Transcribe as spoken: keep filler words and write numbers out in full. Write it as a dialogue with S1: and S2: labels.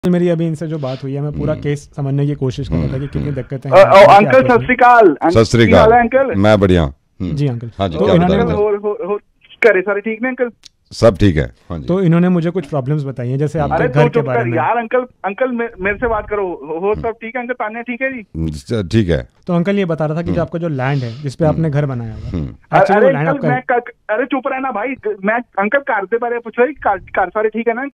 S1: मेरी अभी इनसे जो बात हुई है मैं पूरा केस समझने की कोशिश कर रहा था कि कितनी दिक्कतें
S2: हैं। अंकल सत श्री अकाल।
S3: सत श्री अकाल
S2: अंकल।
S3: मैं बढ़िया।
S1: जी अंकल।
S3: हाँ जी,
S1: तो
S3: क्या
S1: इन्होंने
S3: बताएं?
S2: हो, हो, हो, करे सारे ठीक ने अंकल?
S3: सब ठीक है। हाँ जी।
S1: तो इन्होंने मुझे कुछ प्रॉब्लम्स बताई हैं, जैसे आपके
S2: अरे
S1: घर
S2: तो
S1: के बारे में।
S2: यार अंकल अंकल मेरे से बात करो। हो सब ठीक है अंकल? तान्या ठीक है जी?
S3: ठीक है।
S1: तो अंकल ये बता रहा था कि जो आपका जो लैंड है जिसपे आपने घर बनाया हुआ,
S2: अरे अंकल मैं अरे चुप रहना भाई। मैं अंकल कार दे बारे पूछ रही कार सारे ठीक है ना?